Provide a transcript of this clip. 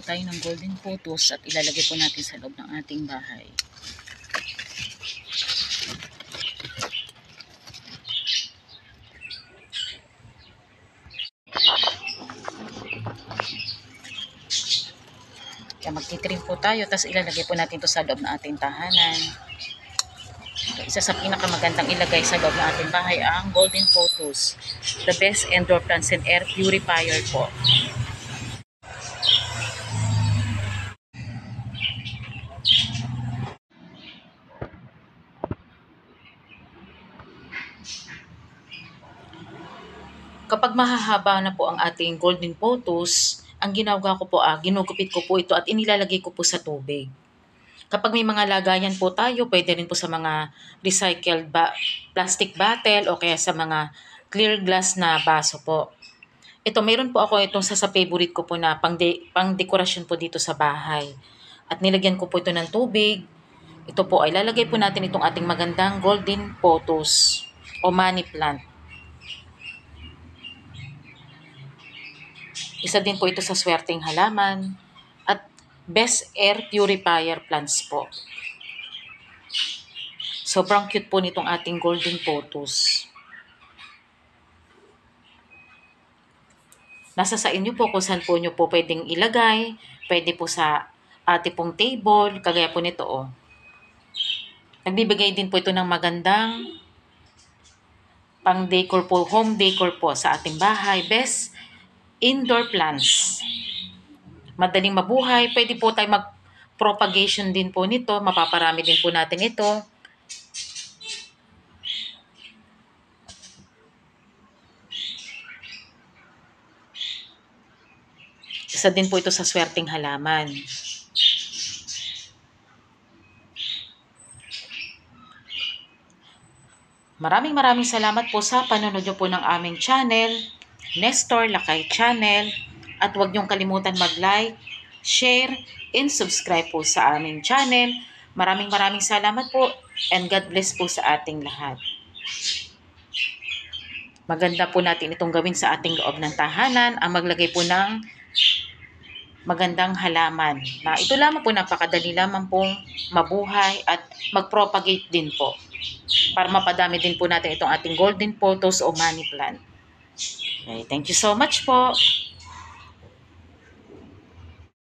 tayo ng golden photos at ilalagay po natin sa loob ng ating bahay. Kaya magtitrim po tayo, tapos ilalagay po natin ito sa loob ng ating tahanan. Isa sa pinakamagandang ilagay sa loob ng ating bahay ang golden photos. The best indoor plants and air purifier po. Kapag mahahaba na po ang ating golden photos, ang ginagawa ko po, ginugupit ko po ito at inilalagay ko po sa tubig. Kapag may mga lagayan po tayo, pwede rin po sa mga recycled plastic bottle o kaya sa mga clear glass na baso po. Ito, meron po ako itong sa favorite ko po na pang dekorasyon po dito sa bahay. At nilagyan ko po ito ng tubig. Ito po ay lalagay po natin itong ating magandang golden photos o money plant. Isa din po ito sa swerteng halaman at best air purifier plants po. Sobrang cute po nitong ating golden photos. Nasa sa inyo po kung saan po nyo po pwedeng ilagay. Pwede po sa ating pong table, kagaya po nito oh. Nagbibigay din po ito ng magandang pang decor po, home decor po sa ating bahay. Best indoor plants. Madaling mabuhay. Pwede po tayo mag-propagation din po nito. Mapaparami din po natin ito. Isa din po ito sa swerteng halaman. Maraming salamat po sa panonood nyo po ng aming channel, Nestor Lakay Channel. At huwag niyong kalimutan mag-like, share, and subscribe po sa aming channel. Maraming salamat po and God bless po sa ating lahat. Maganda po natin itong gawin sa ating loob ng tahanan, ang maglagay po ng magandang halaman. Na ito lamang po, napakadali lamang pong mabuhay at mag-propagate din po. Para mapadami din po natin itong ating golden photos o money plant. Okay, thank you so much po.